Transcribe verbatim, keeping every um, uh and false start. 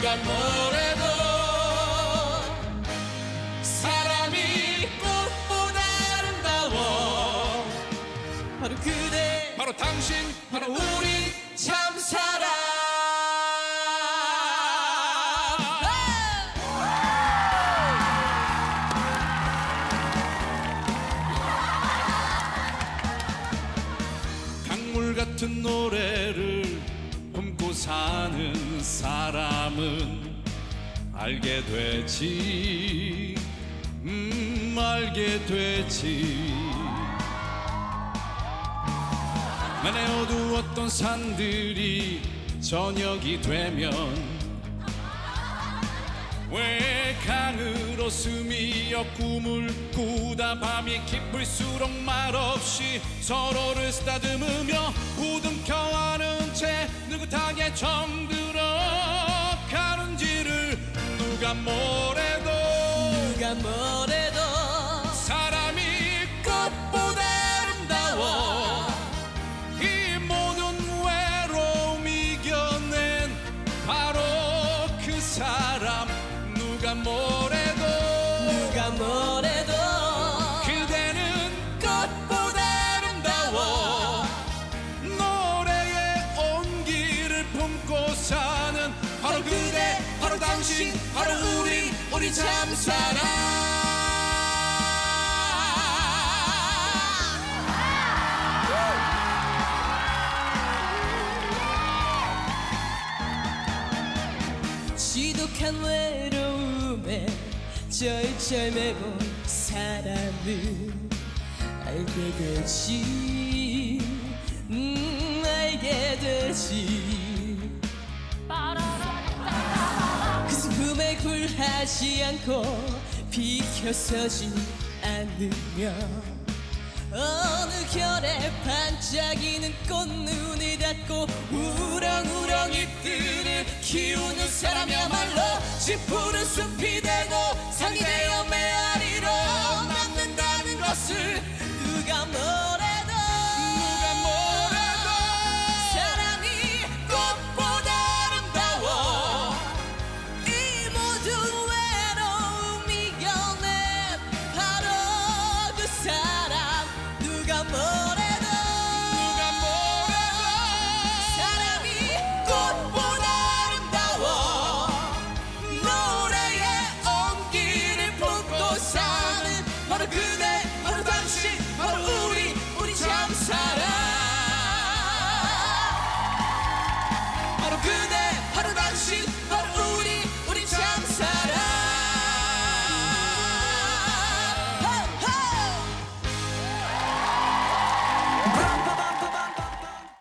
누가 뭐래도 사람이 꽃보다 아름다워. 바로 그대, 바로 당신, 바로 우리 참사랑. 강물 같은 노래를 품고 사는 사람은 알게 되지, 음 알게 되지. 만에 어두웠던 산들이 저녁이 되면 왜 강으로 스미어 꿈을 꾸다 밤이 깊을수록 말없이 서로를 쓰다듬으며 부둥켜안은 채 느긋하게 정들어 가는지를 누가 뭐래도 누가 뭐래도 사람이 꽃보다 아름다워. 이 모든 외로움 이겨낸 바로 그 사람. 누가 뭐래도 누가 뭐래도 그대는 꽃보다 아름다워. 노래의 온기를 품고 사는 바로 그대, 바로 당신, 바로 우리, 우리 참사랑. 지독한 외로움에 절절매고 사람을 알게 되지, 음 알게 되지. 그 슬픔에 굴하지 않고 비켜서지 않으며 어느 결에 반짝이는 꽃눈을 닫고 우렁우렁 잎들을 키우는 사람이야말로 쥐푸른 숲이 되고 산이 되어 메아리로 남는다는 것을